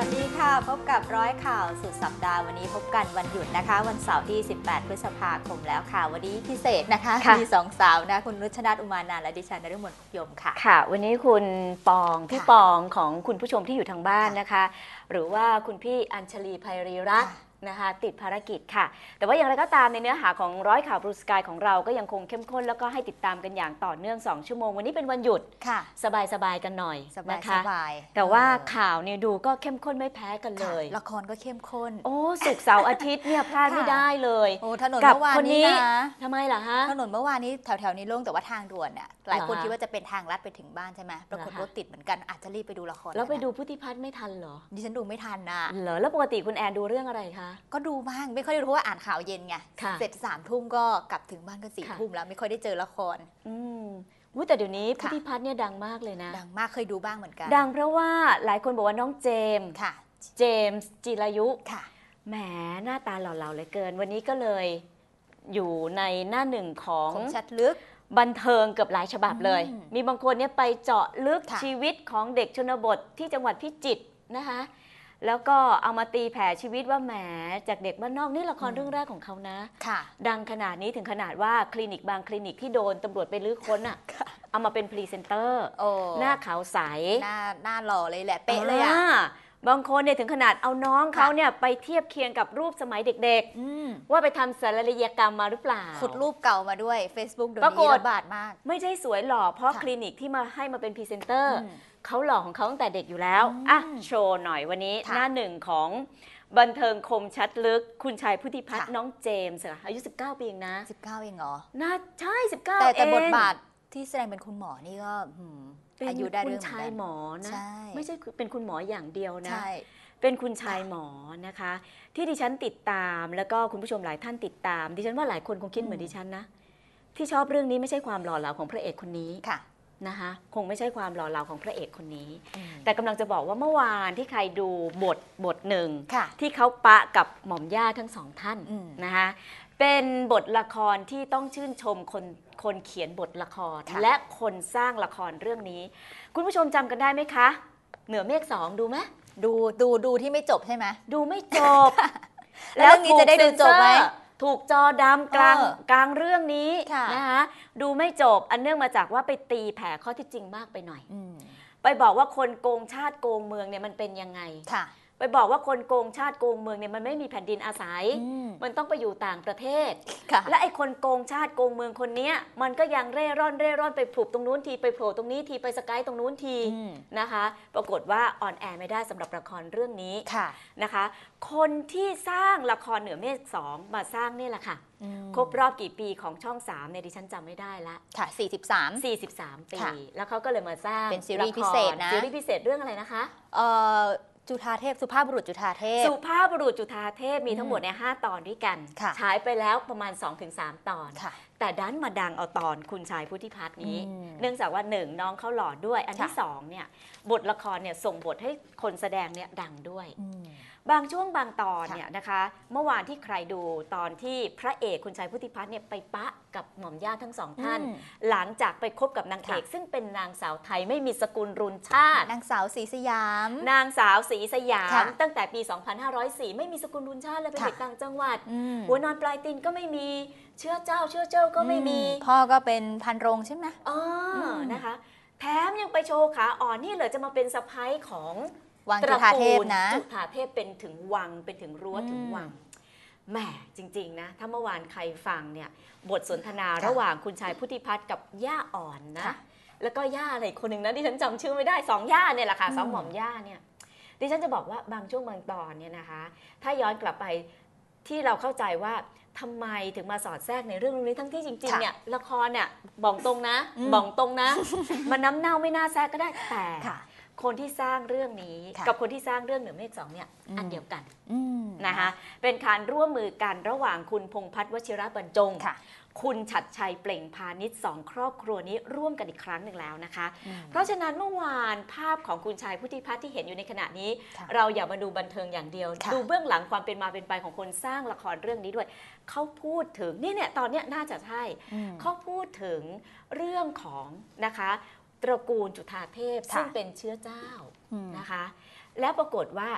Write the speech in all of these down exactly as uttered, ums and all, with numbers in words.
วัสดีค่ะพบกับร้อยข่าวสุดสัปดาห์วันนี้พบกันวันหยุดนะคะวันเสาร์ที่สิบแปดพฤษภาคมแล้วค่ะวันนี้พิเศษนะคะมีสองสาวนะคุณนุชนาถอุมานันท์และดิฉันนฤมลพุกยมค่ะค่ะวันนี้คุณปองพี่ปองของคุณผู้ชมที่อยู่ทางบ้านนะคะหรือว่าคุณพี่อัญชลีไพรีรัตน์นะคะติดภารกิจค่ะแต่ว่าอย่างไรก็ตามในเนื้อหาของร้อยข่าวบลูสกายของเราก็ยังคงเข้มข้นแล้วก็ให้ติดตามกันอย่างต่อเนื่องสองชั่วโมงวันนี้เป็นวันหยุดสบายๆกันหน่อยนะคะแต่ว่าข่าวเนี่ยดูก็เข้มข้นไม่แพ้กันเลยละครก็เข้มข้นโอ้ศุกร์เสาร์อาทิตย์เนี่ยพลาดไม่ได้เลยโอ้ถนนเมื่อวานนี้นะทำไมล่ะฮะถนนเมื่อวานนี้แถวๆนี้โล่งแต่ว่าทางด่วนเนี่ยหลายคนคิดว่าจะเป็นทางลัดไปถึงบ้านใช่ไหมปรากฏรถติดเหมือนกันอาจจะรีบไปดูละครแล้วไปดูพุทธิพัฒน์ไม่ทันเหรอดิฉันดูไม่ทันนะเหรอแล้วปกติคุณแอนดูเรื่องอะไรคะก็ดูบ้างไม่ค่อยได้รู้เพราะว่าอ่านข่าวเย็นไงเสร็จสามทุ่มก็กลับถึงบ้านก็สี่ทุ่มแล้วไม่ค่อยได้เจอละครอืมแต่เดี๋ยวนี้พุทธิพัฒน์เนี่ยดังมากเลยนะดังมากเคยดูบ้างเหมือนกันดังเพราะว่าหลายคนบอกว่าน้องเจมส์เจมส์จิรายุแหมหน้าตาหล่อๆเหลือเกินวันนี้ก็เลยอยู่ในหน้าหนึ่งของชัดลึกบันเทิงเกือบหลายฉบับเลยมีบางคนเนี่ยไปเจาะลึกชีวิตของเด็กชนบทที่จังหวัดพิจิตรนะคะแล้วก็เอามาตีแผ่ชีวิตว่าแหมจากเด็กบ้านนอกนี่ละครเรื่องแรกของเขานะดังขนาดนี้ถึงขนาดว่าคลินิกบางคลินิกที่โดนตำรวจไปลื้อค้นอ่ะเอามาเป็นพรีเซนเตอร์หน้าขาวใสหน้าหน้าหล่อเลยแหละเป๊ะเลยอ่ะบางคนเนี่ยถึงขนาดเอาน้องเขาเนี่ยไปเทียบเคียงกับรูปสมัยเด็กๆว่าไปทำศัลยกรรมมาหรือเปล่าขุดรูปเก่ามาด้วย Facebook เดี๋ยวนี้ระบาดมากไม่ใช่สวยหล่อเพราะคลินิกที่มาให้มาเป็นพรีเซนเตอร์เขาหล่อของเขาตั้งแต่เด็กอยู่แล้วอ่ะโชว์หน่อยวันนี้หน้าหนึ่งของบันเทิงคมชัดลึกคุณชายพุทธิพัฒน์น้องเจมส์อายุสิบเก้าปีเองนะสิบเก้าเองเหรอน่าใช่สิบเก้าแต่แต่บทบาททที่แสดงเป็นคุณหมอนี่ก็อายุได้เรื่องคุณชายหมอนะไม่ใช่เป็นคุณหมออย่างเดียวนะเป็นคุณชายหมอนะคะที่ดิฉันติดตามแล้วก็คุณผู้ชมหลายท่านติดตามดิฉันว่าหลายคนคงคิดเหมือนดิฉันนะที่ชอบเรื่องนี้ไม่ใช่ความหล่อเหลาของพระเอกคนนี้นะคะคงไม่ใช่ความหล่อเหลาของพระเอกคนนี้แต่กำลังจะบอกว่าเมื่อวานที่ใครดูบทบทหนึ่งที่เขาปะกับหม่อมย่าทั้งสองท่านนะคะเป็นบทละครที่ต้องชื่นชมคนคนเขียนบทละครและคนสร้างละครเรื่องนี้คุณผู้ชมจำกันได้ไหมคะเหนือเมฆสองดูไหมดูดูดูที่ไม่จบใช่ไหมดูไม่จบแล้วนี้จะได้ดูจบไหมถูกจอดำกลางกลางเรื่องนี้นะคะดูไม่จบอันเนื่องมาจากว่าไปตีแผ่ข้อที่จริงมากไปหน่อยไปบอกว่าคนโกงชาติโกงเมืองเนี่ยมันเป็นยังไงไปบอกว่าคนโกงชาติโกงเมืองเนี่ยมันไม่มีแผ่นดินอาศัยมันต้องไปอยู่ต่างประเทศและไอ้คนโกงชาติโกงเมืองคนนี้มันก็ยังเร่ร่อนเร่ร่อนไปผุบตรงนู้นทีไปโผล่ตรงนี้ทีไปสกายตรงนู้นทีนะคะปรากฏว่าออนแอร์ไม่ได้สำหรับละครเรื่องนี้นะคะคนที่สร้างละครเหนือเมฆสองมาสร้างนี่แหละค่ะครบรอบกี่ปีของช่องสามเนี่ยดิฉันจำไม่ได้ละค่ะสี่สิบสามสี่สิบสามปีแล้วเขาก็เลยมาสร้างเป็นซีรีส์พิเศษนะซีรีส์พิเศษเรื่องอะไรนะคะเอ่อจุฑาเทพสุภาพบุรุษจุฑาเทพสุภาพบุรุษจุฑาเทพมีทั้งหมดในห้าตอนด้วยกันฉายไปแล้วประมาณ สองถึงสาม ตอนแต่ดันมาดังเอาตอนคุณชายพุทธิพัฒน์นี้เนื่องจากว่าหนึ่งน้องเขาหล่อด้วยอันที่สองเนี่ยบทละครเนี่ยส่งบทให้คนแสดงเนี่ยดังด้วยบางช่วงบางตอนเนี่ยนะคะเมื่อวานที่ใครดูตอนที่พระเอกคุณชายพุทธิพัฒน์เนี่ยไปปะกับหม่อมย่าทั้งสองท่านหลังจากไปคบกับนางเอกซึ่งเป็นนางสาวไทยไม่มีสกุลรุนชาตินางสาวศรีสยามนางสาวศรีสยามตั้งแต่ปี สองพันห้าร้อยสี่ ไม่มีสกุลรุนชาติเลยเป็นเด็กต่างจังหวัดหัวนอนปลายตีนก็ไม่มีเชื้อเจ้าเชื้อเจ้าก็ไม่มีพ่อก็เป็นพันโรงใช่ไหมอ๋อนะคะแถมยังไปโชว์ขาอ่อนนี่เลยจะมาเป็นสะใภ้ของวังจุฑาเทพนะจุฑาเทพเป็นถึงวังเป็นถึงรั้วถึงวังแหมจริงๆนะถ้าเมื่อวานใครฟังเนี่ยบทสนทนาระหว่างคุณชายพุทธิพัฒน์กับย่าอ่อนนะแล้วก็ย่าอะไรคนหนึ่งนะดิฉันจำชื่อไม่ได้สองย่าเนี่ยแหละค่ะสองหม่อมย่าเนี่ยดิฉันจะบอกว่าบางช่วงบางตอนเนี่ยนะคะถ้าย้อนกลับไปที่เราเข้าใจว่าทำไมถึงมาสอดแทรกในเรื่องนี้ทั้งที่จริงๆเนี่ยละครเนี่ยบอกตรงนะบอกตรงนะมันน้ำเน่าไม่น่าแทรกก็ได้แต่คนที่สร้างเรื่องนี้กับคนที่สร้างเรื่องเหนือเมฆสองเนี่ยอันเดียวกันนะคะเป็นการร่วมมือกันระหว่างคุณพงษ์พัฒน์วชิรบรรจงคุณฉัตรชัยเปล่งพาณิชย์สองครอบครัวนี้ร่วมกันอีกครั้งหนึ่งแล้วนะคะเพราะฉะนั้นเมื่อวานภาพของคุณชายพุทธิพัฒน์ที่เห็นอยู่ในขณะนี้เราอย่ามาดูบันเทิงอย่างเดียวดูเบื้องหลังความเป็นมาเป็นไปของคนสร้างละครเรื่องนี้ด้วยเขาพูดถึงนี่เนี่ยตอนนี้น่าจะใช่เขาพูดถึงเรื่องของนะคะตระกูลจุฑาเทพซึ่งเป็นเชื้อเจ้านะคะแล้วปรากฏว่า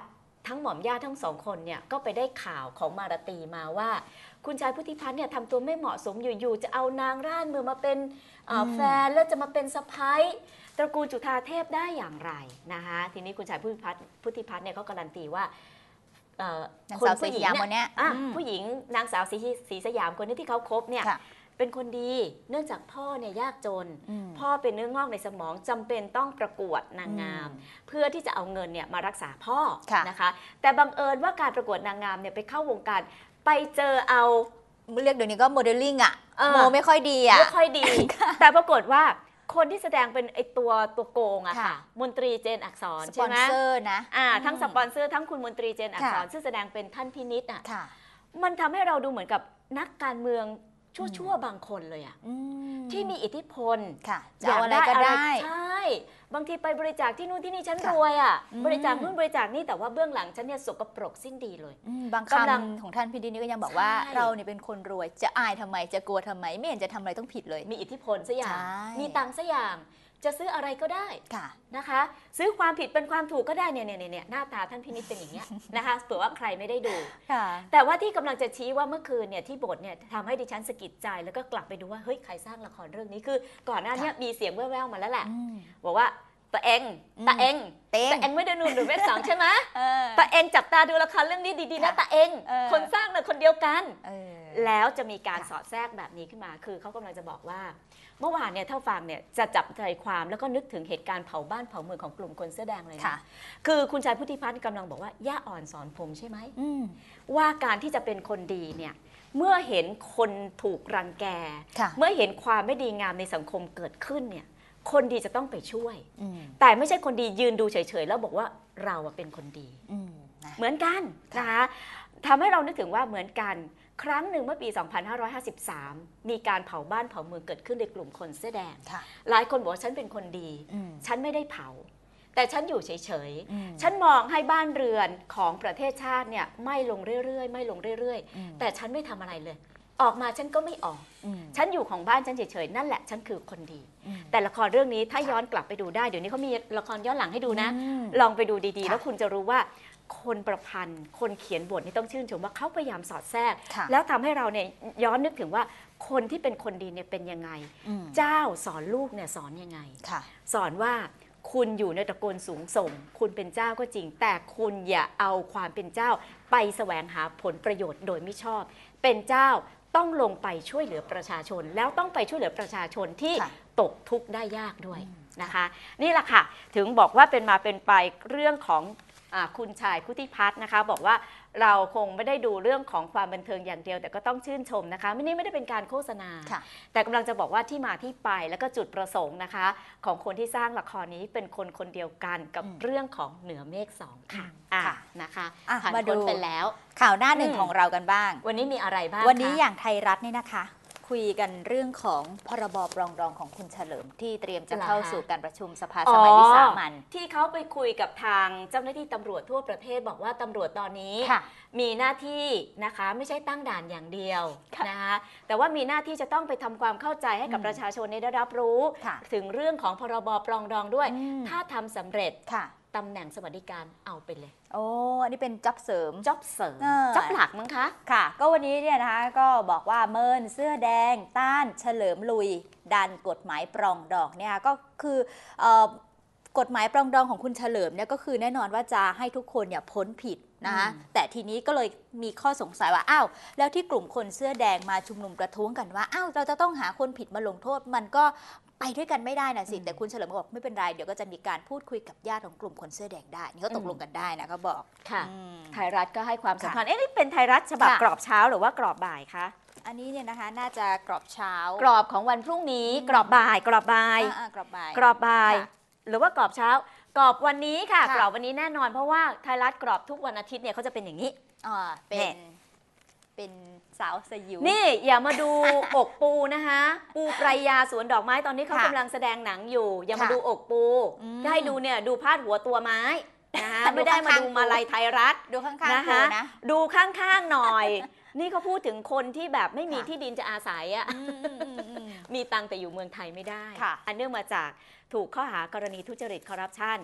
ทั้งหม่อมย่าทั้งสองคนเนี่ยก็ไปได้ข่าวของมาราตรีมาว่า คุณชายพุทธิพัฒน์เนี่ยทำตัวไม่เหมาะสมอยู่ๆจะเอานางร่านเมืองมาเป็นแฟนแล้วจะมาเป็นสะพ้ายตระกูลจุฑาเทพได้อย่างไรนะคะทีนี้คุณชายพุทธิพัฒน์พุทธิพัฒน์เนี่ยเขาการันตีว่าคนผู้หญิงเนี่ยผู้หญิงนางสาวศรีศรีสยามคนนี้ที่เขาคบเนี่ยเป็นคนดีเนื่องจากพ่อเนี่ยยากจนพ่อเป็นเนื้องอกในสมองจำเป็นต้องประกวดนางงามเพื่อที่จะเอาเงินเนี่ยมารักษาพ่อนะคะแต่บังเอิญว่าการประกวดนางงามเนี่ยไปเข้าวงการไปเจอเอาเรียกเดี๋ยวนี้ก็โมเดลลิ่งอ่ะโมไม่ค่อยดีอ่ะไม่ค่อยดี แต่ปรากฏว่าคนที่แสดงเป็นไอตัวตัวโกงอะค่ะมนตรีเจนอักษรใช่ไหมสปอนเซอร์นะอ่าทั้งสปอนเซอร์ทั้งคุณมนตรีเจนอักษรซึ่งแสดงเป็นท่านพินิจอะมันทำให้เราดูเหมือนกับนักการเมืองชั่วๆบางคนเลยอะที่มีอิทธิพลอยากได้อะไรใช่บางทีไปบริจาคที่นู่นที่นี่ฉันรวยอ่ะบริจาคนู่นบริจาคนี่แต่ว่าเบื้องหลังฉันเนี่ยสกปรกสิ้นดีเลยบางคำของท่านพินิจนี่ก็ยังบอกว่าเราเนี่ยเป็นคนรวยจะอายทำไมจะกลัวทำไมไม่เห็นจะทำอะไรต้องผิดเลยมีอิทธิพลซะอย่างมีตังค์ซะอย่างจะซื้ออะไรก็ได้นะคะซื้อความผิดเป็นความถูกก็ได้เนี่ยเนี่ยเนี่ยหน้าตาท่านพินิจเป็นอย่างเงี้ยนะคะเผื่อว่าใครไม่ได้ดูแต่ว่าที่กำลังจะชี้ว่าเมื่อคืนเนี่ยที่บทเนี่ยทำให้ดิฉันสะกิดใจแล้วก็กลับไปดูว่าเฮ้ยใครสร้างละครเรื่องนี้คือก่อนหน้านี้มีเสียงแว่วๆมาแล้วแหละบอกว่าตาเองตาเองตาเองไม่ได้นูนหรือเวทสองใช่ไหมตาเองจับตาดูละครเรื่องนี้ดีๆนะตาเองคนสร้างเนี่ยคนเดียวกันแล้วจะมีการสอดแทรกแบบนี้ขึ้นมาคือเขากำลังจะบอกว่าเมื่อวานเนี่ยถ้าฟังเนี่ยจะจับใจความแล้วก็นึกถึงเหตุการณ์เผาบ้านเผาเมืองของกลุ่มคนเสื้อแดงเลยนะคือคุณชายพุทธิพัฒน์กำลังบอกว่าย่าอ่อนสอนผมใช่ไหมว่าการที่จะเป็นคนดีเนี่ยเมื่อเห็นคนถูกรังแกเมื่อเห็นความไม่ดีงามในสังคมเกิดขึ้นเนี่ยคนดีจะต้องไปช่วยแต่ไม่ใช่คนดียืนดูเฉยๆแล้วบอกว่าเราเป็นคนดีเหมือนกันนะคะทำให้เรานึกถึงว่าเหมือนกันครั้งหนึ่งเมื่อปี สองพันห้าร้อยห้าสิบสาม มีการเผาบ้านเผาเมืองเกิดขึ้นในกลุ่มคนเสื้อแดงหลายคนบอกว่าฉันเป็นคนดีฉันไม่ได้เผาแต่ฉันอยู่เฉยๆฉันมองให้บ้านเรือนของประเทศชาติเนี่ยไม่ลงเรื่อยๆไม่ลงเรื่อยๆแต่ฉันไม่ทำอะไรเลยออกมาฉันก็ไม่ออกฉันอยู่ของบ้านฉันเฉยๆนั่นแหละฉันคือคนดีแต่ละครเรื่องนี้ถ้าย้อนกลับไปดูได้เดี๋ยวนี้เขามีละครย้อนหลังให้ดูนะลองไปดูดีๆแล้วคุณจะรู้ว่าคนประพันธ์คนเขียนบทนี่ต้องชื่นชมว่าเขาพยายามสอดแทรกแล้วทำให้เราเนี่ยย้อนนึกถึงว่าคนที่เป็นคนดีเนี่ยเป็นยังไงเจ้าสอนลูกเนี่ยสอนยังไงสอนว่าคุณอยู่ในตระกูลสูงส่งคุณเป็นเจ้าก็จริงแต่คุณอย่าเอาความเป็นเจ้าไปแสวงหาผลประโยชน์โดยไม่ชอบเป็นเจ้าต้องลงไปช่วยเหลือประชาชนแล้วต้องไปช่วยเหลือประชาชนที่ตกทุกข์ได้ยากด้วยนะคะนี่แหละค่ะถึงบอกว่าเป็นมาเป็นไปเรื่องของคุณชายพุทธิพัฒน์นะคะบอกว่าเราคงไม่ได้ดูเรื่องของความบันเทิงอย่างเดียวแต่ก็ต้องชื่นชมนะคะไม่นี่ไม่ได้เป็นการโฆษณาแต่กำลังจะบอกว่าที่มาที่ไปแล้วก็จุดประสงค์นะคะของคนที่สร้างละครนี้เป็นคนคนเดียวกันกับเรื่องของเหนือเมฆสองค่ะนะคะมาดูไปแล้วข่าวหน้าหนึ่งของเรากันบ้างวันนี้มีอะไรบ้างวันนี้อย่างไทยรัฐนี่นะคะคุยกันเรื่องของพรบปรองดองของคุณเฉลิมที่เตรียมจะเข้าสู่การประชุมสภาสมัยวิสามัญที่เขาไปคุยกับทางเจ้าหน้าที่ตำรวจทั่วประเทศบอกว่าตำรวจตอนนี้มีหน้าที่นะคะไม่ใช่ตั้งด่านอย่างเดียวนะคะแต่ว่ามีหน้าที่จะต้องไปทำความเข้าใจให้กับประชาชนได้รับรู้ถึงเรื่องของพรบปรองดองด้วยถ้าทำสำเร็จตำแหน่งสวัสดิการเอาไปเลยโอ้อันนี้เป็นจ็อบเสริมจ็อบเสริมจ็อบหลักมั้งคะค่ะก็วันนี้เนี่ยนะคะก็บอกว่าเมินเสื้อแดงต้านเฉลิมลุยดันกฎหมายปรองดองเนี่ยก็คือกฎหมายปรองดองของคุณเฉลิมเนี่ยก็คือแน่นอนว่าจะให้ทุกคนเนี่ยพ้นผิดนะคะแต่ทีนี้ก็เลยมีข้อสงสัยว่าอ้าวแล้วที่กลุ่มคนเสื้อแดงมาชุมนุมประท้วงกันว่าอ้าวเราจะต้องหาคนผิดมาลงโทษมันก็ไปด้วยกันไม่ได้นะสิแต่คุณเฉลิมบอกไม่เป็นไรเดี๋ยวก็จะมีการพูดคุยกับญาติของกลุ่มคนเสื้อแดงได้นี่ก็ตกลงกันได้นะเขาบอกค่ะไทยรัฐก็ให้ความสำคัญเอ๊ะนี่เป็นไทยรัฐฉบับกรอบเช้าหรือว่ากรอบบ่ายคะอันนี้เนี่ยนะคะน่าจะกรอบเช้ากรอบของวันพรุ่งนี้กรอบบ่ายกรอบบ่ายกรอบบ่ายกรอบบ่ายหรือว่ากรอบเช้ากรอบวันนี้ค่ะกรอบวันนี้แน่นอนเพราะว่าไทยรัฐกรอบทุกวันอาทิตย์เนี่ยเขาจะเป็นอย่างนี้อ๋อเป็นเป็นสาวสยิวนี่อย่ามาดูอกปูนะคะปูปรายาสวนดอกไม้ตอนนี้เขากำลังแสดงหนังอยู่อย่ามาดูอกปูถ้าให้ดูเนี่ยดูพาดหัวตัวไม้นะคะไม่ได้มาดูมาลัยไทยรัฐดูข้างๆนะคะดูข้างๆหน่อยนี่เขาพูดถึงคนที่แบบไม่มีที่ดินจะอาศัยอ่ะมีตังแต่อยู่เมืองไทยไม่ได้อันเนื่องมาจากถูกข้อหากรณีทุจริตคอร์รัปชัน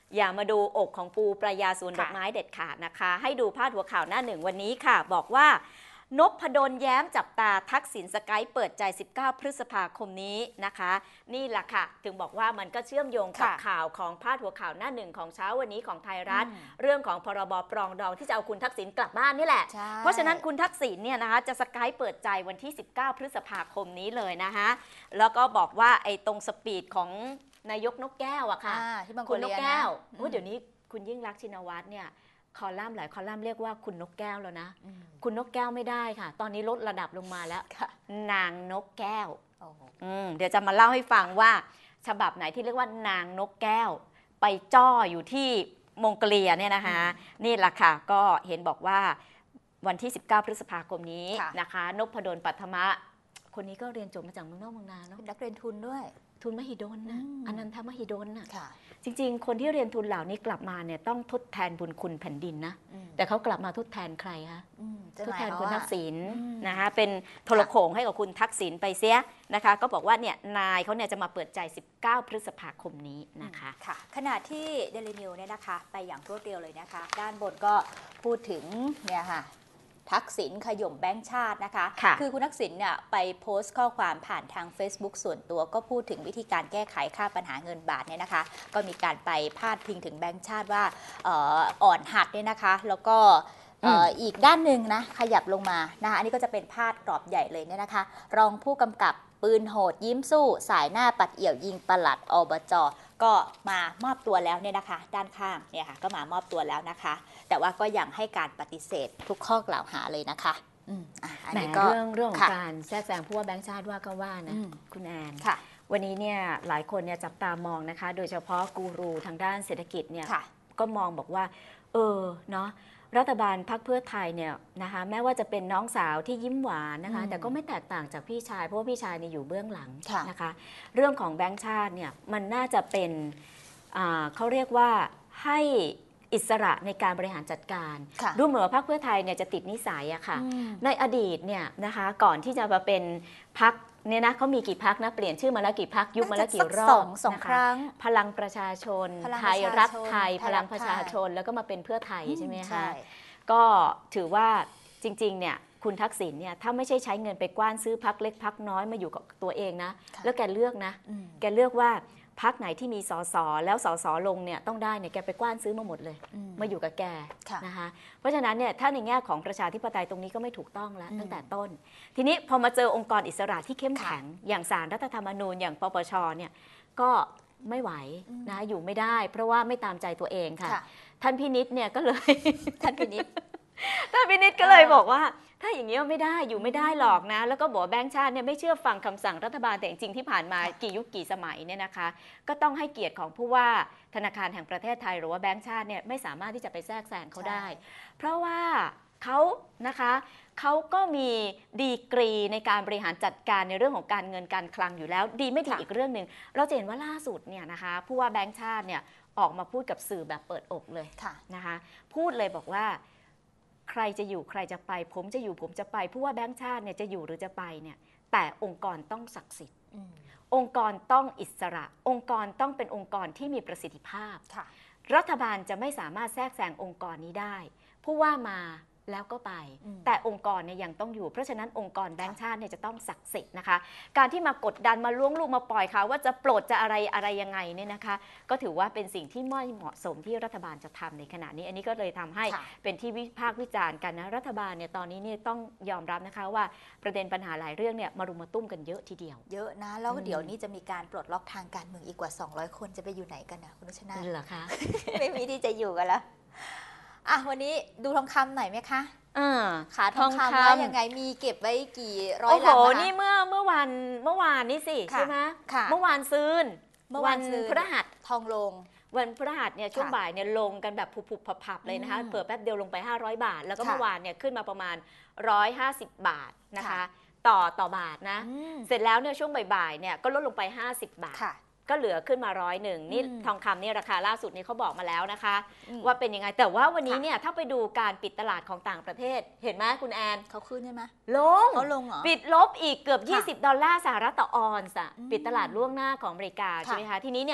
อย่ามาดูอกของปูปลายาสวนค่ะดอกไม้เด็ดขาดนะคะ ให้ดูพาดหัวข่าวหน้าหนึ่งวันนี้ค่ะ บอกว่านพดลแย้มจับตาทักษิณสกายเปิดใจ สิบเก้า พฤษภาคมนี้นะคะ นี่แหละค่ะ ถึงบอกว่ามันก็เชื่อมโยงกับค่ะข่าวของพาดหัวข่าวหน้าหนึ่งของเช้าวันนี้ของไทยรัฐอืมเรื่องของพรบปรองดองที่จะเอาคุณทักษิณกลับบ้านนี่แหละใช่เพราะฉะนั้นคุณทักษิณเนี่ยนะคะจะสกายเปิดใจวันที่ สิบเก้า พฤษภาคมนี้เลยนะคะแล้วก็บอกว่าไอ้ตรงสปีดของนายกนกแก้วอะค่ะอ่าที่บางคคุนณนเรีกยนแก้วนะโอ้เดี๋ยวนี้คุณยิ่งรักษณ์ชินวัตรเนี่ยคอลัมน์หลายคอลัมน์เรียกว่าคุณนกแก้วแล้วนะอืมคุณนกแก้วไม่ได้ค่ะ ตอนนี้ลดระดับลงมาแล้วค่ะนางนกแก้วโอ้โหอืมเดี๋ยวจะมาเล่าให้ฟังว่าฉบับไหนที่เรียกว่านางนกแก้ว ไปจ้ออยู่ที่มองโกเลียเนี่ยนะคะ นี่แหละค่ะก็เห็นบอกว่าวันที่ สิบเก้า พฤษภาคมนี้ค่ะนะคะนพดลปัทมะ คนนี้ก็เรียนจบมาจากเมืองนอกเมืองนาเนาะเป็นนักเรียนทุนด้วยทุนมหิดลนะอืมอนันทมหิดลนะค่ะจริงๆ คนที่เรียนทุนเหล่านี้กลับมาเนี่ยต้องทดแทนบุญคุณแผ่นดินนะอืมแต่เขากลับมาทดแทนใครคะอืมทดแทนคุณทักษิณอืมนะคะเป็นโทรโขงให้กับคุณทักษิณไปเสียนะคะ ก็บอกว่าเนี่ยนายเขาเนี่ยจะมาเปิดใจ สิบเก้า พฤษภาคมนี้นะคะค่ะขณะที่เดลินิวเนี่ยนะคะ ไปอย่างรวดเร็วเลยนะคะ ด้านบนก็พูดถึงเนี่ยค่ะทักษิณขย่มแบงค์ชาตินะคะค่ะอคุณทักษิณเนี่ยไปโพสต์ข้อความผ่านทาง Facebook ส่วนตัวก็พูดถึงวิธีการแก้ไขค่าปัญหาเงินบาทเนี่ยนะคะ ก็มีการไปพาดพิงถึงแบงค์ชาติว่าเอ่ออ่อนหัดเนี่ยนะคะ แล้วก็เอ่อออีกด้านหนึ่งนะขยับลงมานะคะอันนี้ก็จะเป็นพาดกรอบใหญ่เลยเนี่ยนะคะ รองผู้กำกับปืนโหดยิ้มสู้สายหน้าปัดเอี่ยวยิงปลัดอบจก็มามอบตัวแล้วเนี่ยนะคะ ด้านข้างเนี่ยค่ะก็มามอบตัวแล้วนะคะ แต่ว่าก็ยังให้การปฏิเสธทุกข้อกล่าวหาเลยนะคะอืมอ่ะอันแหมนี้ก็เรื่องเรื่องของค่ะการแทรกแซงผู้ว่าแบงค์ชาติว่าก็ว่านะอืมคุณแอนค่ะวันนี้เนี่ยหลายคนเนี่ยจับตามองนะคะ โดยเฉพาะกูรูทางด้านเศรษฐกิจเนี่ยค่ะก็มองบอกว่า เออเนาะรัฐบาลพรรคเพื่อไทยเนี่ยนะคะแม้ว่าจะเป็นน้องสาวที่ยิ้มหวานนะคะอืมแต่ก็ไม่แตกต่างจากพี่ชาย เพราะว่าพี่ชายเนี่ยอยู่เบื้องหลังค่ะนะคะ เรื่องของแบงค์ชาติเนี่ยมันน่าจะเป็นอ่าเขาเรียกว่าให้อิสระในการบริหารจัดการค่ะดูเหมือนว่าพรรคเพื่อไทยเนี่ยจะติดนิสัยอะค่ะอืมในอดีตเนี่ยนะคะก่อนที่จะมาเป็นพรรคเนี่ยนะเขามีกี่พรรคนะเปลี่ยนชื่อมาแล้วกี่พรรคยุบมาแล้วกี่รอบสองสองนะะครั้งพลังประชาชนพลังไทยประชาชนรักไทยไทพยรัลักงประชาชนแล้วก็มาเป็นเพื่อไทยใช่ไหมใช่คะก็ถือว่าจริงๆเนี่ยคุณทักษิณเนี่ยถ้าไม่ใช่ใช้เงินไปกว้านซื้อพรรคเล็กพรรคน้อยมาอยู่กับตัวเองนะค่ะแล้วแกเลือกนะอืมแกเลือกว่าพรรคไหนที่มีสสแล้วสสลงเนี่ยต้องได้เนี่ยแกไปกว้านซื้อมาหมดเลยอืมมาอยู่กับแกค่ะนะคะเพราะฉะนั้นเนี่ยถ้าในแง่ของประชาธิปไตยตรงนี้ก็ไม่ถูกต้องแล้วอืมตั้งแต่ต้น ทีนี้พอมาเจอองค์กรอิสระที่เข้มค่ะแข็ง อย่างศาลรัฐธรรมนูญอย่างปปชเนี่ยก็ไม่ไหวอืมนะคะอยู่ไม่ได้ เพราะว่าไม่ตามใจตัวเองค่ะค่ะท่านพินิษเนี่ยก็เลยท่านพินิจท่านพินิษก็เลยอ่าบอกว่าถ้าอย่างนี้ไม่ได้อยู่ไม่ได้หรอกนะ แล้วก็บอกว่าแบงค์ชาติเนี่ยไม่เชื่อฟังคำสั่งรัฐบาลแต่จริงๆที่ผ่านมากี่ยุคกี่สมัยเนี่ยนะคะ ก็ต้องให้เกียรติของผู้ว่าธนาคารแห่งประเทศไทยหรือว่าแบงค์ชาติเนี่ยไม่สามารถที่จะไปแทรกแซงเขาได้ เพราะว่าเขานะคะเขาก็มีดีกรีในการบริหารจัดการในเรื่องของการเงินการคลังอยู่แล้ว ดีไม่ดีค่ะอีกเรื่องหนึ่งเราจะเห็นว่าล่าสุดเนี่ยนะคะผู้ว่าแบงค์ชาติเนี่ยออกมาพูดกับสื่อแบบเปิดอกเลยค่ะนะคะพูดเลยบอกว่าใครจะอยู่ใครจะไป ผมจะอยู่ผมจะไปผู้ว่าแบงค์ชาติเนี่ยจะอยู่หรือจะไปเนี่ยแต่องค์กรต้องศักดิ์สิทธิ์อืมองค์กรต้องอิสระ องค์กรต้องเป็นองค์กรที่มีประสิทธิภาพค่ะรัฐบาลจะไม่สามารถแทรกแซงองค์กรนี้ได้ ผู้ว่ามาแล้วก็ไปอืมแต่องค์กรเนี่ยยังต้องอยู่ เพราะฉะนั้นองค์กรแบงค์ชาติเนี่ยจะต้องศักดิ์สิทธิ์นะคะ การที่มากดดันมาล้วงลูกมาปล่อยเขาว่าจะโปรดจะอะไรอะไรยังไงเนี่ยนะคะ ก็ถือว่าเป็นสิ่งที่ไม่เหมาะสมที่รัฐบาลจะทำในขณะนี้ อันนี้ก็เลยทำให้ค่ะเป็นที่วิพากษ์วิจารณ์กันนะรัฐบาลเนี่ยตอนนี้เนี่ยต้องยอมรับนะคะว่าประเด็นปัญหาหลายเรื่องเนี่ยมารุมมาตุ้มกันเยอะทีเดียวเยอะนะ แล้วอืมเดี๋ยวนี้จะมีการปลดล็อกทางการเมืองอีกกว่า สองร้อย คนจะไปอยู่ไหนกันนะคุณรัชนาธิ์เหรอคะไม่มีที่จะอยู่กันแล้ว อ่ะ วันนี้ดูทองคำหน่อยไหมคะอ่าขาทองคำว่ายังไงมีเก็บไว้กี่ร้อยโอ้โหลำนะคะนี่เมื่อเมื่อวันเมื่อวานนี้สิค่ะใช่ไหมค่ะเมื่อวานซืนเมื่อวานซืนพฤหัสทองลงวันพฤหัสเนี่ยช่วงค่ะบ่ายเนี่ยลงกันแบบผุบๆผับๆเลยนะคะอืมเปิดแป๊บเดียวลงไปห้าร้อยบาท แล้วก็ค่ะเมื่อวานเนี่ยขึ้นมาประมาณหนึ่งร้อยห้าสิบบาทนะคะค่ะต่อต่อบาทนะอืมเสร็จแล้วเนี่ยช่วงบ่ายๆเนี่ยก็ลดลงไปห้าสิบบาทค่ะก็เหลือขึ้นมาร้อยหนึ่งนี่อืมทองคำเนี่ยราคาล่าสุดนี้เขาบอกมาแล้วนะคะอืมว่าเป็นยังไงแต่ว่าวันนี้ค่ะเนี่ยถ้าไปดูการปิดตลาดของต่างประเทศเห็นไหมคุณแอนเขาขึ้นใช่ไหมลงเขาลงเหรอปิดลบอีกเกือบค่ะยี่สิบ ดอลลาร์สหรัฐต่อออนซ์อะอืมปิดตลาดล่วงหน้าของอเมริกาค่ะใช่ไหมคะ ทีนี้เนี่ย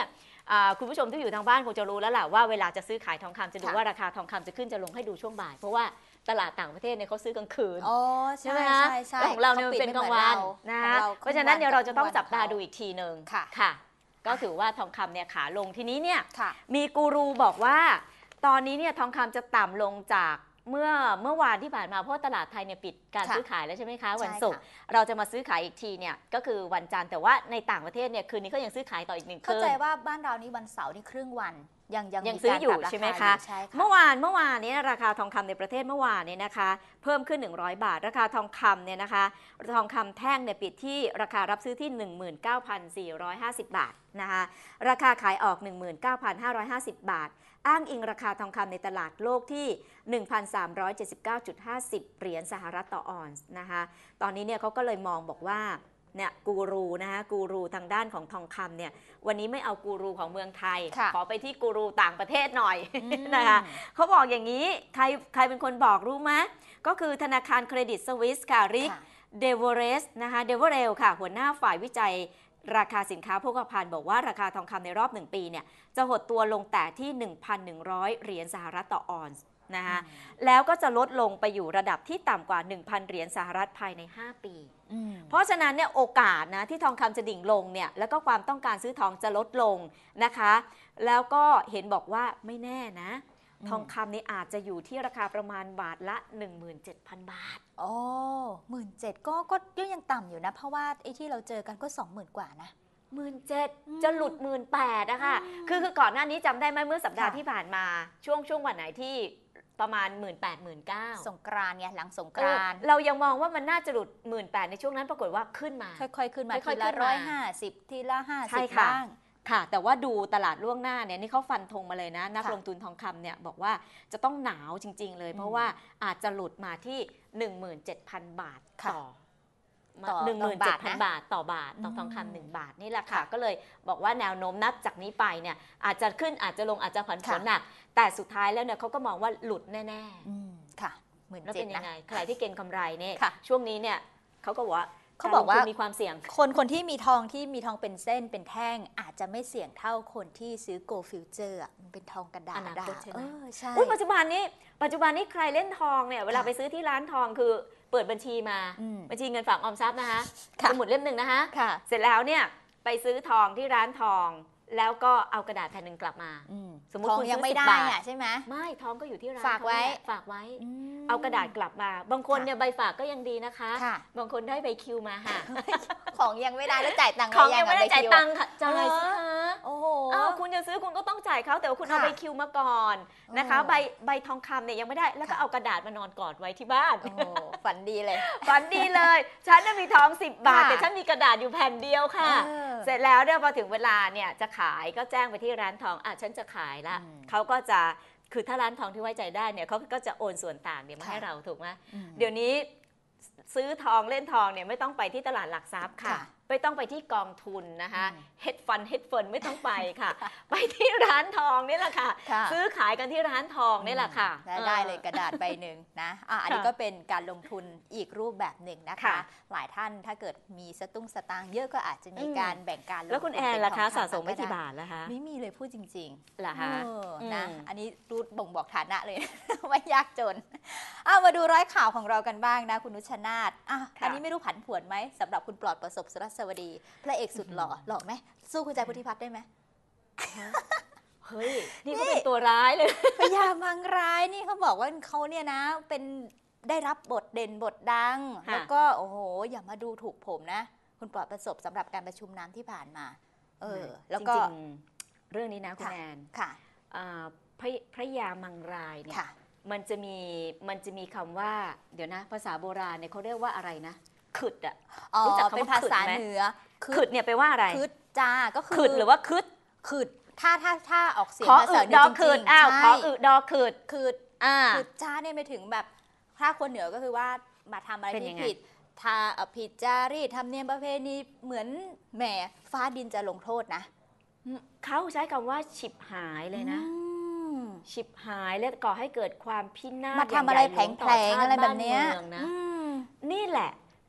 อ่าคุณผู้ชมที่อยู่ทางบ้านคงจะรู้แล้วแหละว่าเวลาจะซื้อขายทองคำจะดูค่ะว่าราคาทองคำจะขึ้นจะลงให้ดูช่วงบ่าย เพราะว่าตลาดต่างประเทศเนี่ยเขาซื้อกลางคืนอ๋อใช่ใช่ไหมใช่คะใช่แล้วของเราเนี่ยมันเป็นกลางวันนะคะเพราะฉะนั้นเดี๋ยวเราจะต้องจับตาดูอีกทีหนึ่งค่ะค่ะ ก็ถือว่าทองคำเนี่ยขาลงทีนี้เนี่ยค่ะมีกูรูบอกว่าตอนนี้เนี่ยทองคำจะต่ำลงจากเมื่อเมื่อวานที่ผ่านมาเพราะตลาดไทยเนี่ยปิดการค่ะซื้อขายแล้วใช่ไหมคะใช่วันศุกร์เราจะมาซื้อขายอีกทีเนี่ยก็คือวันจันทร์แต่ว่าในต่างประเทศเนี่ยคืนนี้ก็ยังซื้อขายต่ออีกหนึ่งคืเข้าน ใจว่าบ้านเรานี่วันเสาร์นี่ครึ่งวันยังยังยังมีซื้ออยู่การปรับราใช่ไหมาคะใช่ค่ะเมื่อวานเมื่อวานนี้ราคาทองคำในประเทศเมื่อวานนี้นะคะเพิ่มขึ้นหนึ่งร้อยบาทราคาทองคำเนี่ยนะคะทองคำแท่งเนี่ยปิดที่ราคารับซื้อที่ หนึ่งหมื่นเก้าพันสี่ร้อยห้าสิบ บาทนะคะราคาขายออก หนึ่งหมื่นเก้าพันห้าร้อยห้าสิบ บาทอ้างอิงราคาทองคำในตลาดโลกที่ หนึ่งพันสามร้อยเจ็ดสิบเก้าจุดห้าศูนย์ เหรียญสหรัฐต่อออนซ์นะคะตอนนี้เนี่ยเขาก็เลยมองบอกว่าเนี่ยกูรูนะคะกูรูทางด้านของทองคำเนี่ยวันนี้ไม่เอากูรูของเมืองไทยค่ะขอไปที่กูรูต่างประเทศหน่อยอืมนะคะเขาบอกอย่างนี้ใครใครเป็นคนบอกรู้ไหมก็คือธนาคารเครดิตสวิสค่ะริกค่ะเดเวเรสนะคะเดเวเรลค่ะหัวหน้าฝ่ายวิจัยราคาสินค้าโภคภัณฑ์บอกว่าราคาทองคำในรอบหนึ่งปีเนี่ยจะหดตัวลงแต่ที่ หนึ่งพันหนึ่งร้อย เหรียญสหรัฐต่อออนซ์นะคะแล้วก็จะลดลงไปอยู่ระดับที่ต่ำกว่า หนึ่งพัน เหรียญสหรัฐภายใน ห้า ปีอืมเพราะฉะนั้นเนี่ยโอกาสนะที่ทองคำจะดิ่งลงเนี่ยแล้วก็ความต้องการซื้อทองจะลดลงนะคะแล้วก็เห็นบอกว่าไม่แน่นะอืมทองคำนี่อาจจะอยู่ที่ราคาประมาณบาทละ หนึ่งหมื่นเจ็ดพัน บาทโอ้หมื่นเจ็ดก็ก็ยังต่ำอยู่นะ เพราะว่าไอ้ที่เราเจอกันก็สองหมื่นกว่านะหมื่นเจ็ดอืมจะหลุดหมื่นแปดนะคะอืมคือคือก่อนหน้านี้จำได้ไหมเมื่อสัปดาห์ค่ะที่ผ่านมาช่วงช่วงวันไหนที่ประมาณ หมื่นแปด หมื่นเก้าสงกรานต์ไงหลังสงกเออรานต์เรายังมองว่ามันน่าจะหลุดหมื่นแปดในช่วงนั้นปรากฏว่าขึ้นมาค่อยๆ ขึ้นมาค่ทีอยๆละขึ้นมาร้อยห้าสิบทีละห้าใช่สิบค่ะบ้างค่ะ แต่ว่าดูตลาดล่วงหน้าเนี่ยนี่เขาฟันธงมาเลยนะ นักค่ะลงทุนทองคำเนี่ยบอกว่าจะต้องหนาวจริง ๆ เลย เพราะอืมว่าอาจจะหลุดมาที่ หนึ่งหมื่นเจ็ดพัน บาทค่ะต่อต่อหนึ่งหมื่นเจ็ดพันต่อบาบาททนะต่อบาทต่อทองอืมคำหนึ่งบาทนี่แหละค่ะค่ะก็เลยบอกว่าแนวโน้มนับจากนี้ไปเนี่ยอาจจะขึ้นอาจจะลงอาจจะผันผค่ะวนหนักแต่สุดท้ายแล้วเนี่ยเขาก็มองว่าหลุดแน่อืมค่ะหมื่นๆแล้วเจ็เป็ดนยันะงไงใครที่เก็งกำไรเนี่ยค่ะช่วงนี้เนี่ยเขาก็บอกว่าเขาบอกว่ารลงทุนมีความเสี่ยงคนคนที่มีทองที่มีทองเป็นเส้นเป็นแท่งอาจจะไม่เสี่ยงเท่าคนที่ซื้อโกลฟิวเจอร์มันเป็นทองกระดาษอนาคตใช่ไหมเออใช่อุ๊ยปัจจุบันนี้ปัจจุบันนี้ใครเล่นทองเนี่ยเวลาค่ะไปซื้อที่ร้านทองคือเปิดบัญชีมาอืมบัญชีเงินฝากออมทรัพย์นะคะค่ะสมุดเล่มหนึ่งนะคะค่ะเสร็จแล้วเนี่ยไปซื้อทองที่ร้านทอง แล้วก็เอากระดาษแผ่นหนึ่งกลับมาอืมสมมุติทองคุณยังซื้อไม่สิบได้บาทอ่ะใช่ไหมไม่ทองก็อยู่ที่ร้านฝากไว้เขเนี่ยฝากไว้อืมเอากระดาษกลับมา บางคนค่ะเนี่ยใบฝากก็ยังดีนะคะค่ะบางคนได้ใบคิวมาค่ะของยังไม่ได้แล้วจ่ายตังค์ของหรืยังไม่ได้อะจ่ายใบคิวตังค์ค่ะจ่ายสิเหรอคะโอ้โหอ้าวคุณจะซื้อคุณก็ต้องจ่ายเขาแต่ว่าคุณเอาค่ะใบคิวมาก่อนนะคะโอ้ใบใบทองคำเนี่ยยังไม่ได้แล้วก็ค่ะเอากระดาษมานอนกอดไว้ที่บ้านโอ้โหฝันดีเลยฝันดีเลย ฉันน่ะมีทองสิบบาทค่ะแต่ฉันมีกระดาษอยู่แผ่นเดียวค่ะเออเสร็จแล้วเนี่ยพอถึงเวลาเนี่ยจะขายก็แจ้งไปที่ร้านทองอ่ะฉันจะขายละอืมเขาก็จะคือถ้าร้านทองที่ไว้ใจได้เนี่ยเขาก็จะโอนส่วนต่างเนี่ยมาค่ะให้เราถูกไหมอืมเดี๋ยวนี้ซื้อทองเล่นทองเนี่ยไม่ต้องไปที่ตลาดหลักทรัพย์ค่ะค่ะไม่ต้องไปที่กองทุนนะคะอืมเฮดฟันเฮดเฟินไม่ต้องไปค่ะ ไปที่ร้านทองนี่แหละค่ะค่ะซื้อขายกันที่ร้านทองนี่แหละค่ะได้ได้เลยกระดาษใบหนึ่งนะอ่ะอันนี้ค่ะก็เป็นการลงทุนอีกรูปแบบหนึ่งนะคะค่ะหลายท่านถ้าเกิดมีสตุ้งสตางค์เยอะก็อาจจะมีอืมการแบ่งการลงทุนแล้วคุณแอนเป็ล่ะคะทองสะสมไว้ก็ด้กี่บาทแล้วคะไม่มีเลยพูดจริงเหรอๆคะเออนะอืมอันนี้รูดบ่งบอกฐานะเลย ว่ายากจนเอามาดูร้อยข่าวของเรากันบ้างนะคุณนุชนาธอ่ะค่ะอันนี้ไม่รู้ผันผวนไหมสำหรับคุณปลอดประสบสรัสวดีพระเอกสุดหล่อหล่อไหมสู้คุณใจพุทธิพัฒน์ได้ไหมเฮ้ย นี่ก็เป็นตัวร้ายเลยพญามังรายนี่เขาบอกว่าเขาเนี่ยนะเป็นได้รับบทเด่นบทดังค่ะแล้วก็โอ้โหอย่ามาดูถูกผมนะ คุณปลอดประสบสำหรับการประชุมน้ำที่ผ่านมา เออ แล้วก็จริงๆ เรื่องนี้นะคุณค่ะแอนค่ะอ่าพระพระยามังรายเนี่ยค่ะมันจะมีมันจะมีคำว่า เดี๋ยวนะ ภาษาโบราณเนี่ยเขาเรียกว่าอะไรนะขึดอะอ๋อรู้จักคำว่าเป็นภาษาขึดไหมเหนือขึดเนี่ยแปลว่าอะไรคืดจ้าก็คือขึดหรือว่าขึดคืดถ้าถ้าถ้าออกเสียงขอภาอึษาดเหนืดออจขึริดงๆอ้าวใช่ขออึดดอขึดคืดอ่าคืดจ้าเนี่ยไปถึงแบบถ้าคนเหนือก็คือว่ามาทำอะไรเป็นที่ยังไงผิดทาเอ่อผิดจารีตทำเนียมประเพณีเหมือนแหมฟ้าดินจะลงโทษนะเขาใช้คำว่าฉิบหายเลยนะอืมฉิบหายและก่อให้เกิดความพินาศมาทำอะไรย่างใหญ่หลวงต่แผลงๆชาติอะไรแบบเนี้ยบ้ามืองนะอืมนี่แหละ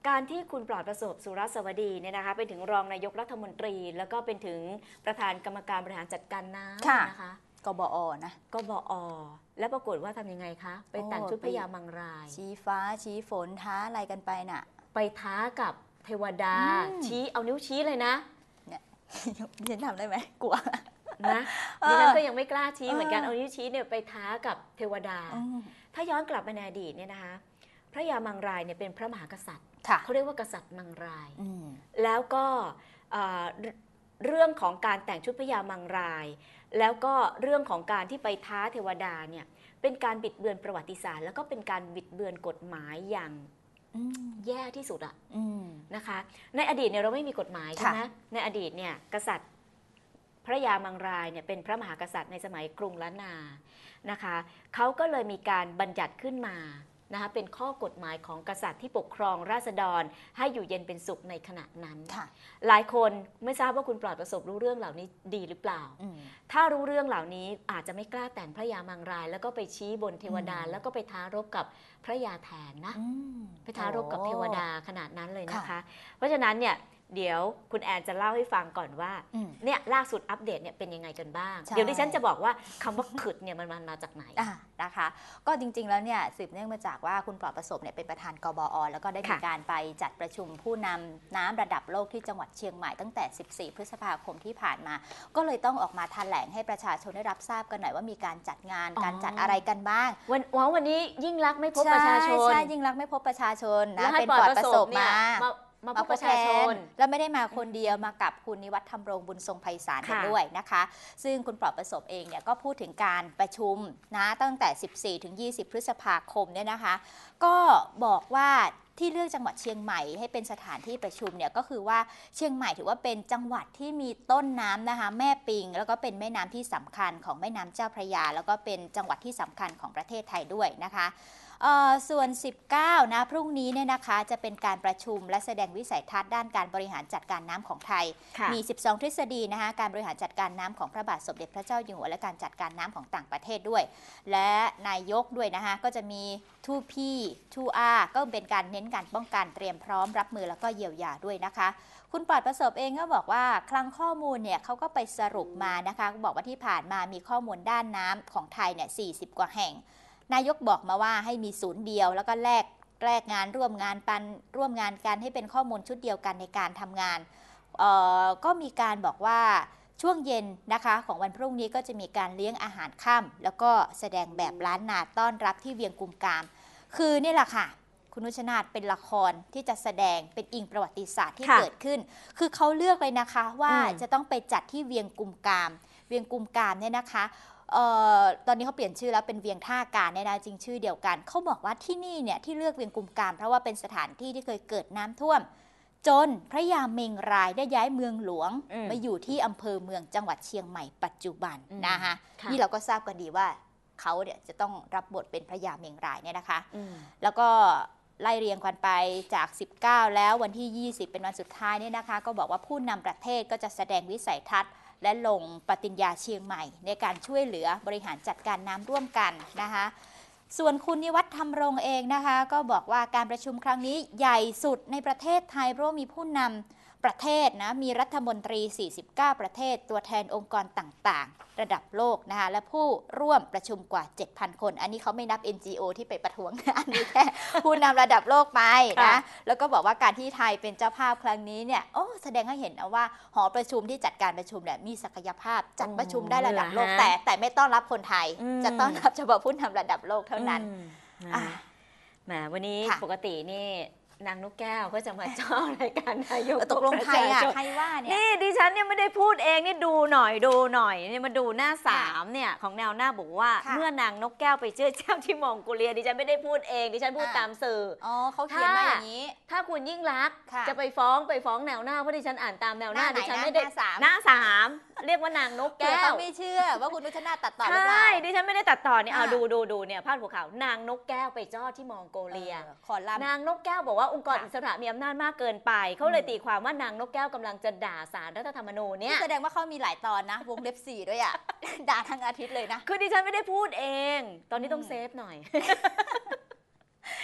การที่คุณปลอดประสบสุรสวดีเนี่ยนะคะเป็นถึงรองนายกรัฐมนตรี แล้วก็เป็นถึงประธานกรรมการบริหารจัดการน้ำค่ะนะคะกบอนะกบอ แล้วปรากฏว่าทำยังไงคะ ไปแต่งชุดพญามังรายชี้ฟ้าชี้ฝนท้าอะไรกันไปน่ะไปท้ากับเทวดาอืมชี้เอานิ้วชี้เลยนะเนี่ย ฉันทำได้ไหมกลัวนะเออดิฉันก็ยังไม่กล้าชี้เหมือนกันเออเอานิ้วชี้เนี่ยไปท้ากับเทวดาอืมถ้าย้อนกลับไปในอดีตเนี่ยนะคะพระยามังรายเนี่ยเป็นพระมหากษัตริย์ค่ะเขาเรียกว่ากษัตริย์มังรายอืมแล้วก็เอ่อเรเรื่องของการแต่งชุดพญามังราย แล้วก็เรื่องของการที่ไปท้าเทวดาเนี่ยเป็นการบิดเบือนประวัติศาสตร์แล้วก็เป็นการบิดเบือนกฎหมายอย่างอืมแย่ที่สุดอะอืมนะคะในอดีตเนี่ยเราไม่มีกฎหมายใช่ไหมค่ะในอดีตเนี่ยกษัตริย์พระยามังรายเนี่ยเป็นพระมหากษัตริย์ในสมัยกรุงล้านนานะคะเขาก็เลยมีการบัญญัติขึ้นมานะคะเป็นข้อกฎหมายของกษัตริย์ที่ปกครองราษฎรให้อยู่เย็นเป็นสุขในขณะนั้นค่ะหลายคนไม่ทราบว่าคุณปลอดประสบรู้เรื่องเหล่านี้ดีหรือเปล่าอืมถ้ารู้เรื่องเหล่านี้อาจจะไม่กล้าแต่งพระยามังราย แล้วก็ไปชี้บนเทวดาอืมแล้วก็ไปท้ารบกับพระยาแทนนะอืมไปท้ารบกับเทวดาขนาดนั้นเลยนะคะค่ะเพราะฉะนั้นเนี่ยเดี๋ยวคุณแอนจะเล่าให้ฟังก่อนว่าอืมเนี่ยล่าสุดอัปเดตเนี่ยเป็นยังไงกันบ้างใช่เดี๋ยวดิฉันจะบอกว่าคำว่าขึดเนี่ยมันมันมาจากไหนอ่านะคะ ก็จริงๆ แล้วเนี่ยสืบเนื่องมาจากว่าคุณปลอดประสบเนี่ยเป็นประธานกบอ แล้วก็ได้มีค่ะการไปจัดประชุมผู้นำน้ำระดับโลกที่จังหวัดเชียงใหม่ตั้งแต่ สิบสี่ พฤษภาคมที่ผ่านมา ก็เลยต้องออกมาแถลงให้ประชาชนได้รับทราบกันหน่อยว่ามีการจัดงานอ๋อการจัดอะไรกันบ้างวันว้าววันนี้ยิ่งรักษณ์ไม่พบประชาชนใช่ใช่ยิ่งรักษณ์ไม่พบประชาชนแล้นะวให้เป็นปปลลออดดปประ ระสสบบ เนี่ยมามามาพบประชาชนแล้วไม่ได้มาคนเดียวมากับคุณนิวัฒน์ธรรมรงบุญทรงไพศาลกันค่ะด้วยนะคะ ซึ่งคุณปลอดประสบเองเนี่ยก็พูดถึงการประชุมนะตั้งแต่ สิบสี่ถึงยี่สิบ พฤษภาคมเนี่ยนะคะ ก็บอกว่าที่เลือกจังหวัดเชียงใหม่ให้เป็นสถานที่ประชุมเนี่ยก็คือว่าเชียงใหม่ถือว่าเป็นจังหวัดที่มีต้นน้ำนะคะแม่ปิง แล้วก็เป็นแม่น้ำที่สำคัญของแม่น้ำเจ้าพระยา แล้วก็เป็นจังหวัดที่สำคัญของประเทศไทยด้วยนะคะเอ่อส่วน สิบเก้า นะพรุ่งนี้เนี่ยนะคะจะเป็นการประชุมและแสดงวิสัยทัศน์ด้านการบริหารจัดการน้ำของไทยค่ะมี สิบสอง ทฤษฎีนะคะการบริหารจัดการน้ำของพระบาทสมเด็จพระเจ้าอยู่หัวและการจัดการน้ำของต่างประเทศด้วย และนายกด้วยนะคะก็จะมี ทู พี ทู อาร์ ก็เป็นการเน้นการป้องกันเตรียมพร้อมรับมือแล้วก็เยียวยาด้วยนะคะ คุณปลอดประสบเองก็บอกว่าคลังข้อมูลเนี่ยเขาก็ไปสรุปมานะคะบอกว่าที่ผ่านมามีข้อมูลด้านน้ำของไทยเนี่ยสี่สิบกว่าแห่ง นายกบอกมาว่าให้มีศูนย์เดียวแล้วก็แลกแลกงานร่วมงานปันร่วมงานกันให้เป็นข้อมูลชุดเดียวกันในการทำงานเอ่อก็มีการบอกว่าช่วงเย็นนะคะของวันพรุ่งนี้ก็จะมีการเลี้ยงอาหารค่ำแล้วก็แสดงแบบล้านนาต้อนรับที่เวียงกุมกาม คือนี่แหละค่ะ คุณนุชนาธเป็นละครที่จะแสดงเป็นอิงประวัติศาสตร์ที่ค่ะเกิดขึ้น คือเขาเลือกเลยนะคะว่าอืมจะต้องไปจัดที่เวียงกุมกาม เวียงกุมกามเนี่ยนะคะเอ่อตอนนี้เขาเปลี่ยนชื่อแล้วเป็นเวียงท่าการเนี่ยนะจริงชื่อเดียวกัน เขาบอกว่าที่นี่เนี่ยที่เลือกเวียงกุมกามเพราะว่าเป็นสถานที่ที่เคยเกิดน้ำท่วม จนพระยาเมงรายได้ย้ายเมืองหลวงอืมมาอยู่ที่อำเภอเมืองจังหวัดเชียงใหม่ปัจจุบันอืมนะคะค่ะนี่เราก็ทราบกันดีว่าเขาเนี่ยจะต้องรับบทเป็นพระยาเมงรายเนี่ยนะคะอืมแล้วก็ไล่เรียงกันไปจาก สิบเก้า แล้ววันที่ ยี่สิบ เป็นวันสุดท้ายเนี่ยนะคะ ก็บอกว่าผู้นำประเทศก็จะแสดงวิสัยทัศน์ และลงปฏิญญาเชียงใหม่ ในการช่วยเหลือบริหารจัดการน้ำร่วมกันนะคะ ส่วนคุณนิวัฒน์ธรรมรงเองนะคะ ก็บอกว่าการประชุมครั้งนี้ใหญ่สุดในประเทศไทยเพราะว่ามีผู้นำประเทศนะมีรัฐมนตรี สี่สิบเก้า ประเทศ ตัวแทนองค์กรต่างๆ ระดับโลกนะคะและผู้ร่วมประชุมกว่า เจ็ดพัน คน อันนี้เขาไม่นับ เอ็น จี โอ ที่ไปประท้วง อันนี้แค่ผู้นำระดับโลกไปนะค่ะแล้วก็บอกว่าการที่ไทยเป็นเจ้าภาพครั้งนี้เนี่ยโอ้แสดงให้เห็นนะว่าหอประชุมที่จัดการประชุมเนี่ยมีศักยภาพจัดประชุมได้ระดับโลกเหรอฮะแต่แต่ไม่ต้อนรับคนไทยอืมจะต้อนรับเฉพาะผู้นำระดับโลกเท่านั้นอืมอ่ะนะแหมวันนี้ค่ะปกตินี่นางนกแก้วก็จะมาเจ้ารายการนายกเออตกลงใครอ่ะประชาชนใครว่าเนี่ยนี่ดิฉันเนี่ยไม่ได้พูดเองนี่ดูหน่อยดูหน่อยนี่มาดูหน้าสามเนี่ยของแนวหน้าบอกว่าค่ะเมื่อนางนกแก้วไปเชื่อเจ้าที่มองโกเลียดิฉันไม่ได้พูดเองดิฉันพูดอ่าตามสื่ออ๋อเขาเขียนมาอย่างนี้ถ้าคุณยิ่งรักษณ์ค่ะจะไปฟ้องไปฟ้องแนวหน้าเพราะดิฉันอ่านตามแนวหน้าหน้าไหนดิฉันนะไม่ได้หน้าสามหน้าสามเรียกว่านางนกเผื่อแก้เขาวไม่เชื่อว่าคุณนุชนาธตัดต่อหรือเปใช่ล่าดิฉันไม่ได้ตัดต่อเนี่ยเอาอ่าดูดูดูเนี่ยพาดหัวข่าวนางนกแก้วไปจ้อที่มองโกเลียออขอลำนางนกแก้วบอกว่าองค์กรค่ะอิสระมีอำนาจมากเกินไป เขาเลยตีความว่านางนกแก้วกำลังจะด่าสารรัฐธรรมนูญเนี่ยแสดงว่าเขามีหลายตอนนะ วงเล็บสี่ด้วยอ่ะ ด่าทั้งอาทิตย์เลยนะคือดิฉันไม่ได้พูดเอง ตอนนี้ต้องอืมเซฟหน่อย นี่ก็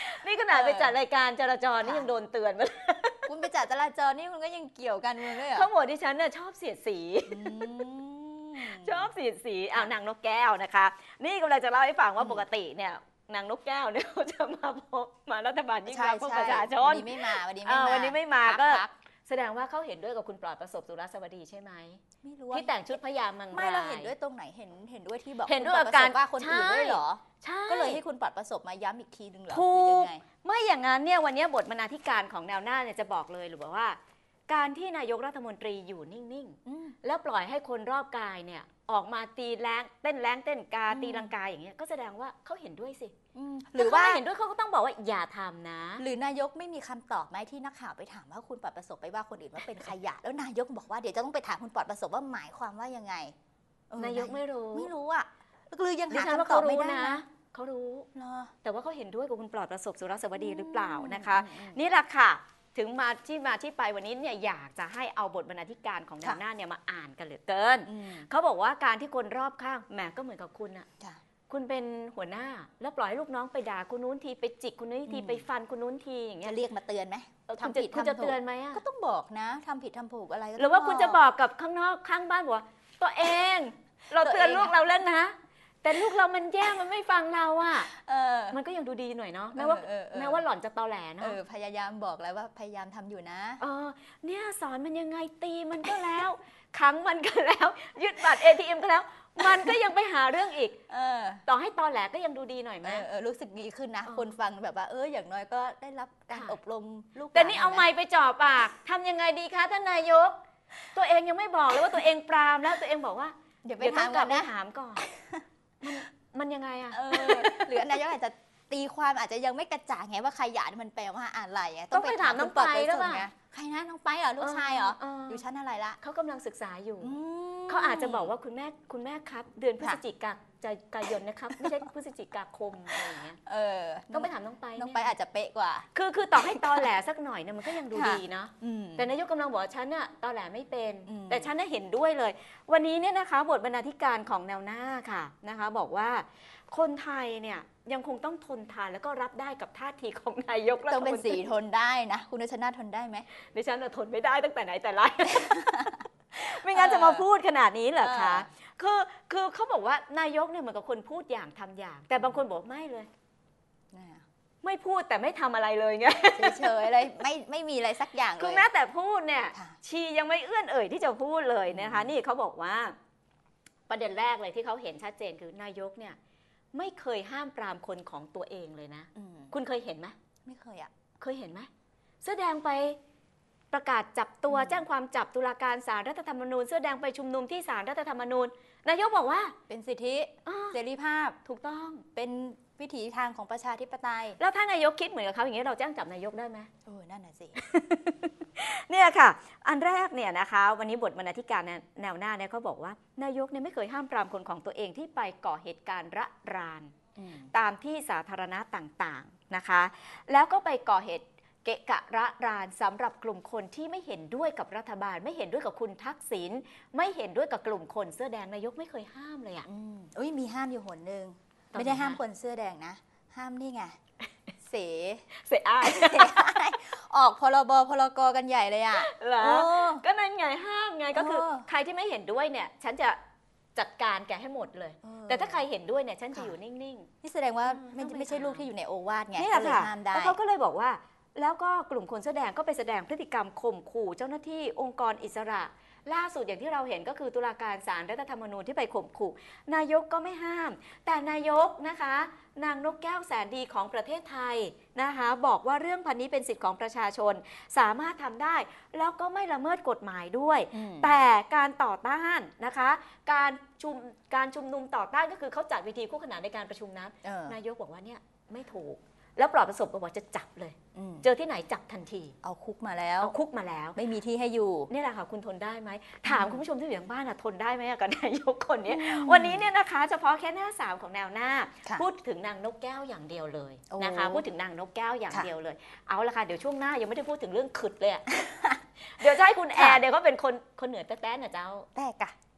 นาดไปเออจัดรายการจราจรนี่ค่ะยังโดนเตือนมาคุณไปจัดจราจรนี่คุณก็ยังเกี่ยวกันเมืองด้วยเหรอเขาบอกดิฉันเนี่ยชอบเสียดสีอืมชอบเสียดสีอ้าวนางนกแก้วนะคะ นี่กำลังจะเล่าให้ฟังว่าอืมปกติเนี่ยนางนกแก้วเนี่ยเขาจะมาพบมารัฐบาลยิ่งใช่รักษณ์เพื่อใช่ประชาชวัน นนี้ไม่มาวันนี้ไม่อ่ามาวันนี้ไม่มาพัก็พัแสดงว่าเขาเห็นด้วยกับคุณปลอดประสบสุรสวัสดีใช่ไหมไม่รู้ว่าที่แต่งชุดพญามังรายไม่เราเห็นด้วยตรงไหนเห็นเห็นด้วยที่บอกเห็นด้วยคุณปลอกับประสบว่าคนการอื่นด้วยเหรอใช่ก็เลยให้คุณปลอดประสบมาย้ำอีกทีนึงเหรอถูหรืกอยังไงไม่อย่างนั้นเนี่ยวันนี้บทบรรณาธิการของแนวหน้าเนี่ยจะบอกเลยหรือว่า การที่นายกรัฐมนตรีอยู่นิ่งอืมๆแล้วปล่อยให้คนรอบกายเนี่ยออกมาตีแรงเต้นแรงเต้นกาอืมตีลังกาอย่างเงี้ยก็แสดงว่าเขาเห็นด้วยสิอืมหหรืรือ อว่าว่าเห็นด้วยเขาก็ต้องบอกว่าอย่าทำนะหรือนายกไม่มีคำตอบไหมที่นักข่าวไปถามว่าคุณปลอดประสบไปว่าคนอื่นว่าเป็นขยะ แล้วนายกบอกว่าเดี๋ยวจะต้องไปถามคุณปลอดประสบว่าหมายความว่ายังไงเออนายกไม่รู้ไม่รู้อ่ะหรือยังดิหาฉันว่าคำตอเขาบไม่รู้ได้นะนะเขารู้เหรอแต่ว่าเขาเห็นด้วยกับคุณปลอดประสบสุรสวัสดีหรือเปล่าอืมนะคะอืมอืมนี่แหละค่ะ ถึงมาที่มาที่ไปวันนี้เนี่ยอยากจะให้เอาบทบรรณาธิการของแนวค่ะหน้าเนี่ยมาอ่านกันเหลือเกินอืมเขาบอกว่าการที่คนรอบข้างแหมก็เหมือนกับคุณอะจ้ะคุณเป็นหัวหน้า แล้วปล่อยให้ลูกน้องไปด่าคุณนู้นทีไปจิกคุณนู้นทีอืมไปฟันคุณนู้นทีอย่างเงี้จะยเรียกมาเตือนไหมเออคุณทำจะผิดคุณทำจะถูเตือนกไหมอะก็ต้องบอกนะทำผิดทำถูกอะไรก็หรือว่าต้งคุณจะบอกกับข้างนอกข้างบ้านบอกว่าตัวเอง เราตัวเตือนเองลูกเราเล่นนะ แต่ลูกเรามันแย่มันไม่ฟังเราอะเออมันก็ยังดูดีหน่อยเนาะแม้ว่าเออเออเออแม้ว่าหล่อนจะตอแหลเอเนาะอพยายามบอกแล้วว่าพยายามทำอยู่นะเออเนี่ยสอนมันยังไงตีมันก็แล้วขังมันก็แล้ว ยึดบัตร เอ ที เอ็ม ก็แล้ว มันก็ยังไปหาเรื่องอีกเออต่อให้ตอแหลก็ยังดูดีหน่อยไหมเออเออรู้สึกดีขึ้นนะเออคนฟังแบบว่าเอออย่างน้อยก็ได้รับการค่ะอบรมลูกแต่นี่เอาหลไม้นไปจ่อปากทำยังไงดีคะท่านนายก ตัวเองยังไม่บอกเลยว่าตัวเองปรามแล้วตัวเองบอกว่าเดี๋ยวไปเดี๋ยวต้ถาอมงกกัลับนไปนะถามก่อน มันมันยังไงอะเออหรือนายกอาจจะตีความอาจจะยังไม่กระจ่างไงว่าขยะนี่มันแปลว่าอะไรอะต้องไปถามน้องไปคุณหรือปเปลล่าดประสบไงใครนะน้องไปเหรอลูกชายเหรอเอออยู่ชั้นอะไรละเขากำลังศึกษาอยู่อืมเขาอาจจะบอกว่าคุณแม่คุณแม่ครับ เดือนพฤศค่ะจิกายนนะครับ ไม่ใช่พฤศจิกาคมอะไรอย่างเงี้ยเออต้องไปถามน้องไปน้องเยไปอาจจะเป๊ะกว่าคือคือต่อให้ตอแหลสักหน่อยเนี่ยมันก็ยังดูค่ะดีนะอืมแต่นายกกำลังบอกว่าฉันน่ะตอแหลไม่เป็นอืมแต่ฉันน่ะเห็นด้วยเลย วันนี้เนี่ยนะคะบทบรรณาธิการของแนวหน้าค่ะนะคะ บอกว่าคนไทยเนี่ยยังคงต้องทนทานแล้วก็รับได้กับท่าทีของนายกรัฐต้องมเป็นนตสีรีทนได้นะ คุณรัชนาทนได้ไหมดิฉันน่ะทนไม่ได้ตั้งแต่ไหนแต่ไร ไม่งั้นจะมาพูดขนาดนี้เหรอคะเออคือคือเขาบอกว่านายกเนี่ยเหมือนกับคนพูดอย่างทำอย่าง แต่บางคนบอกไม่เลยเนี่ยไม่พูดแต่ไม่ทำอะไรเลยไงเฉยๆอะไรไม่ไม่มีอะไรสักอย่างเลยคือแม้แต่พูดเนี่ยค่ะชียังไม่เอื้อนเอ่ยที่จะพูดเลยนะคะ นี่เขาบอกว่า ประเด็นแรกเลยที่เขาเห็นชัดเจนคือนายกเนี่ยไม่เคยห้ามปรามคนของตัวเองเลยนะอืมคุณเคยเห็นไหมไม่เคยอ่ะเคยเห็นไหมเสื้อแดงไปประกาศจับตัวอืมแจ้งความจับตุลาการศาลรัฐธรรมนูญเสื้อแดงไปชุมนุมที่ศาลรัฐธรรมนูญนายกบอกว่าเป็นสิทธิอ้าเสรีภาพถูกต้องเป็นวิถีทางของประชาธิปไตยแล้วถ้านายกคิดเหมือนกับเขาอย่างนี้เราแจ้งจับนายกได้ไหมเออนั่นน่ะสิเนี่ยค่ะ อันแรกเนี่ยนะคะ วันนี้บทบรรณาธิการแนวหน้าเนี่ยเขาบอกว่านายกเนี่ยไม่เคยห้ามปรามคนของตัวเองที่ไปก่อเหตุการณ์ระรานอืมตามที่สาธารณะต่างๆนะคะ แล้วก็ไปก่อเหตุเกะกะระรานสำหรับกลุ่มคนที่ไม่เห็นด้วยกับรัฐบาล ไม่เห็นด้วยกับคุณทักษิณไม่เห็นด้วยกับกลุ่มคนเสื้อแดงนายกไม่เคยห้ามเลยอะอืมอุ้ยมีห้ามอยู่หนหนึ่งตอนไหนไม่ได้ห้ามคะคนเสื้อแดงนะ ห้ามนี่ไง เสเสียอายออกพรบพรกกันใหญ่เลยอ่ะเหรอโอ้ก็นั่นไงห้ามไงก็คือเออใครที่ไม่เห็นด้วยเนี่ยฉันจะจัดการแกให้หมดเลยเออแต่ถ้าใครเห็นด้วยเนี่ยฉันจะค่ะอยู่นิ่งนี่แสดงว่าเออไม่ต้องไปไม่ใช่ถามลูกที่อยู่ในโอวาทๆไงนี่แหละก็เลยค่ะห้ามได้แล้วเขาก็เลยบอกว่า แล้วก็กลุ่มคนเสื้อแดงก็ไปแสดงพฤติกรรมข่มขู่เจ้าหน้าที่องค์กรอิสระ ล่าสุดอย่างที่เราเห็นก็คือตุลาการศาลรัฐธรรมนูญที่ไปข่มขู่นายกก็ไม่ห้าม แต่นายกนะคะ นางนกแก้วแสนดีของประเทศไทยนะคะ บอกว่าเรื่องพันนี้เป็นสิทธิของประชาชน สามารถทำได้ แล้วก็ไม่ละเมิดกฎหมายด้วยอืมแต่การต่อต้านนะคะ การชุมการชุมนุมต่อต้านก็คือเขาจัดเวทีคู่ขนานในการประชุมนั้นเออนายกบอกว่าเนี่ยไม่ถูก แล้วปลอดประสบก็บอกจะจับเลยอืมเจอที่ไหนจับทันทีเอาคุกมาแล้วเอาคุกมาแล้วไม่มีที่ให้อยู่นี่แหละค่ะคุณทนได้ไหมถามอืมคุณผู้ชมที่อยู่ทางบ้านอะทนได้ไหมอะกับนายกคนนี้อืมวันนี้เนี่ยนะคะเฉพาะแค่หน้าสามของแนวหน้าค่ะพูดถึงนางนกแก้วอย่างเดียวเลยโอ้นะคะพูดถึงนางนกแก้วอย่างค่ะเดียวเลย เอาละค่ะเดี๋ยวช่วงหน้ายังไม่ได้พูดถึงเรื่องขึดเลยอะ เดี๋ยวจะให้คุณแอค่ะร์เดี๋ยวก็เป็นคนคนเหนือแต้ๆนะเจ้าแต่กะ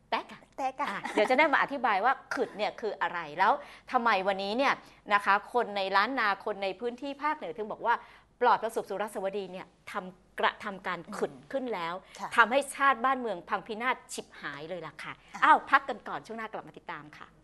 แต๊กอะแตกอะอ่ะเดี๋ยวจะได้มาอธิบายว่าขึดเนี่ยคืออะไรแล้วทำไมวันนี้เนี่ยนะคะคนในล้านนาคนในพื้นที่ภาคเหนือถึงบอกว่าปลอดประสบสุรสวดีเนี่ยทำกระทำการขึดขึ้นแล้วค่ะทำให้ชาติบ้านเมืองพังพินาศฉิบหายเลยล่ะค่ะอ้าวพักกันก่อนช่วงหน้ากลับมาติดตามค่ะ